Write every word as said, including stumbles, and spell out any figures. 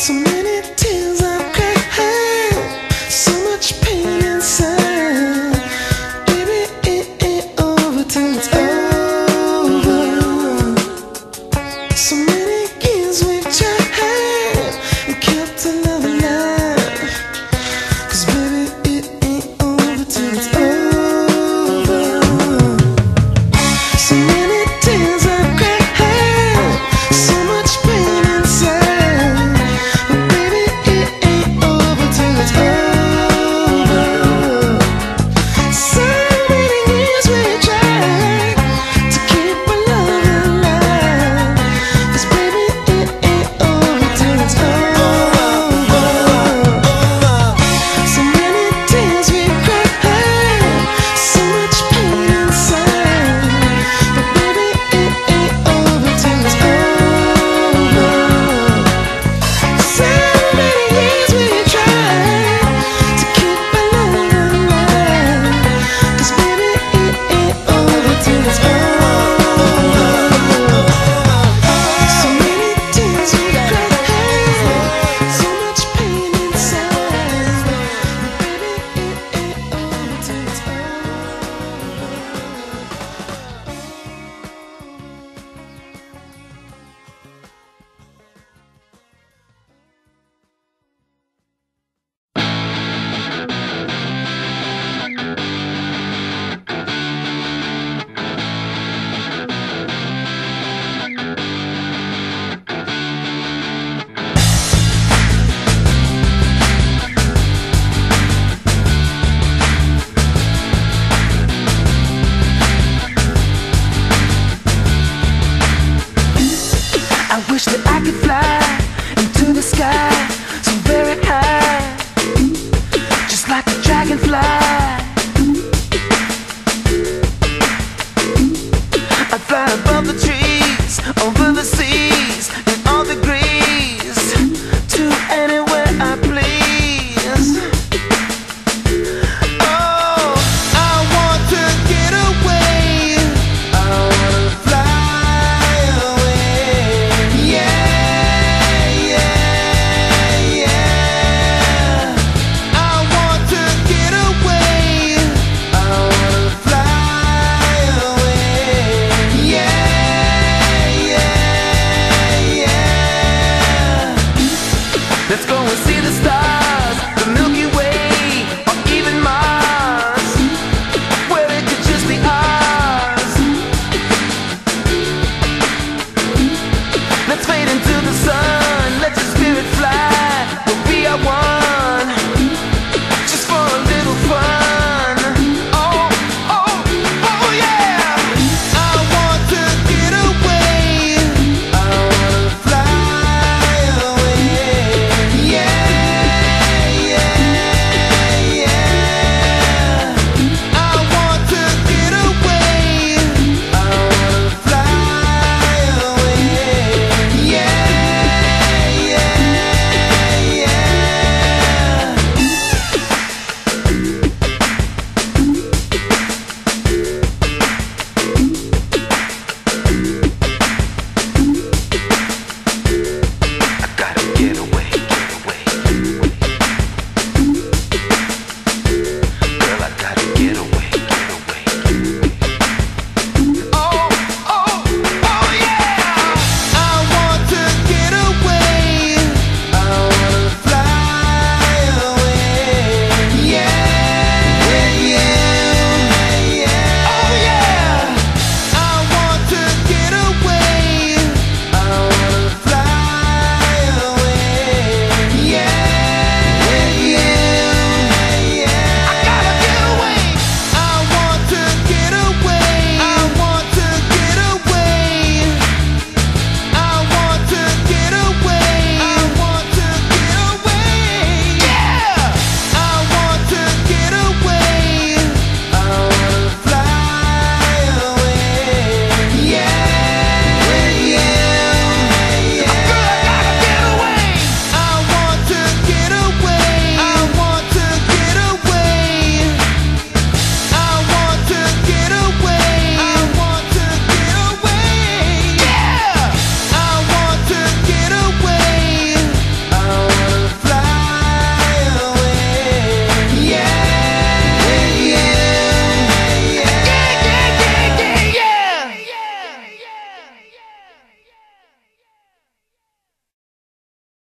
So many tears I've cried, so much pain inside. Baby, it ain't over till it's over. So many years we've tried and kept another life. 'Cause baby, it ain't over till it's over. So many tears I've cried, so much pain inside. But baby, it ain't over till it's over. So many years we tried to keep our love alive. 'Cause baby, it ain't over till it's over. So many tears we cried, so much pain inside. But baby, it ain't over till it's over. So many years we tried to keep our love alive. 'Cause baby, it ain't over till it's over. So many tears we cried, so much pain inside. But baby, it ain't over till it's over. I wish that I could fly into the sky so very high, just like a dragonfly.